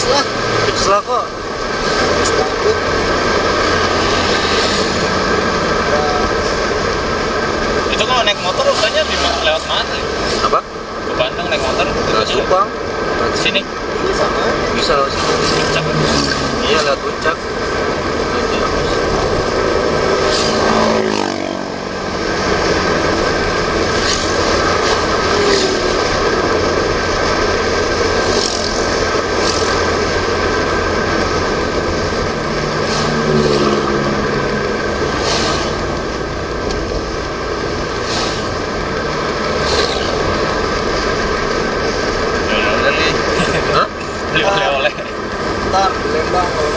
lah. Tips lah kok. Lanjut. Itu kalau naik motor rutenya lewat mana? Apa? Ke Bandung naik motor? Ke Subang. Sini? Ini sama. Bisa lewat sini. Puncak. Iya, lewat puncak. Hah? Beli oleh-oleh. Ntar di Lembang kalau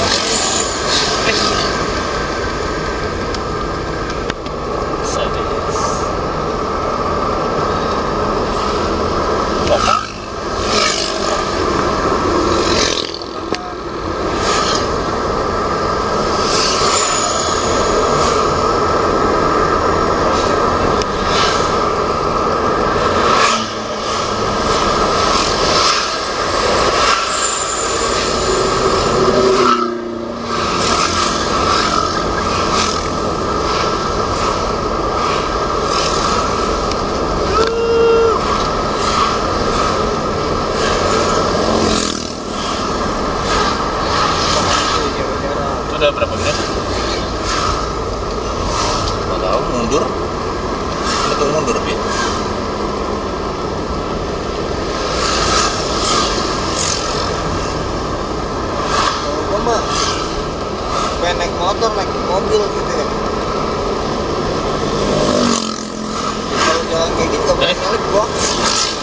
Udah berapa menit? Nggak tahu, mundur. Betul mundur, Pi. kalau gua mah pengen naik motor, naik mobil gitu ya. Kalau jalan kayak gitu gak boleh nyelip gua.